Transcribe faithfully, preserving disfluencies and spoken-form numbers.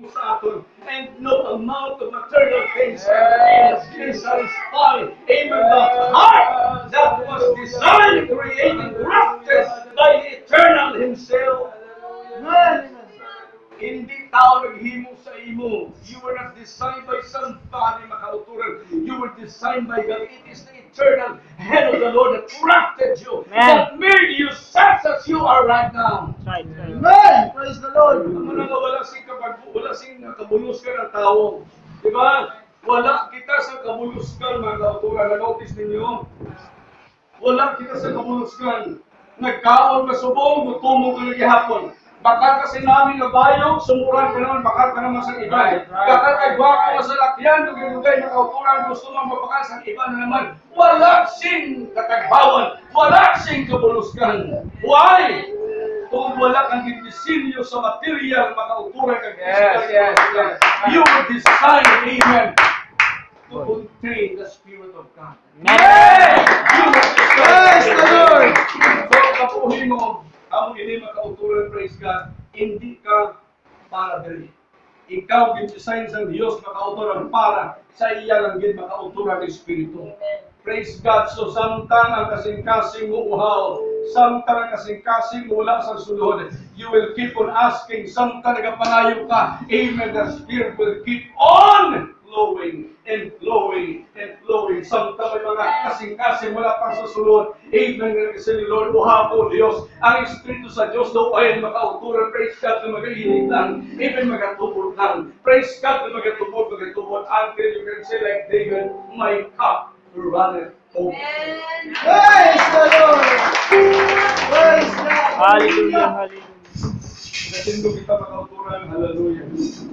sa aton. And no amount of material things can satisfy. Amen. The heart that was designed, created, crafted by the Eternal Himself. Amen. Hindi tao naghimo sa imo. You were not designed by somebody, makauturan. You were designed by God. It is the eternal hand of the Lord that crafted you, that made you such as you are right now. Right, right. Amen! Praise the Lord! Amo na nga wala sing kapag wala sing kabuluskan ng tao. Diba? Wala kita sa kabuluskan, mga kauturan. Na-notice ninyo? Wala kita sa kabuluskan. Nagkaon ka subong, gutumong ka naghihapon. Bakal kasi namin na bayog, sumuran ka naman, bakal ka naman sa iba. Bakal kay gwapo ka sa lakyan, dugay-dugay na kauturan, gusto mong mapakal sa iba na naman. Wala sing katagbawan, wala sing kabuluskan. Why? Kung wala kang didisilyo sa material, makauturan kang yes, yes, yes. You were designed, amen, to contain the Spirit of God. Amen! You were designed, the Lord! So, kapuhin mo, ang hindi makauturan, praise God, hindi ka para dali. Ikaw, gin-design sa Diyos, makauturan para sa iya lang gin makauturan ng Espiritu. Praise God. So, samtang ang kasing-kasing mo uhaw, samtang ang kasing-kasing mo wala sa sulod, you will keep on asking, samtang nagapanayo ka, amen, the Spirit will keep on flowing and flowing and flowing. Samtang may mga kasing-kasing wala pang susunod, amen, kasi ni Lord, uha po Diyos, ang Espiritu sa Diyos daw ay makauturan, praise God, na mag-iinit lang, even magatubod lang, praise God, na magatubod, magatubod, until you can say like David, my cup runneth over. Praise the Lord! Praise God! Hallelujah, hallelujah. Kasi kita makauturan, hallelujah.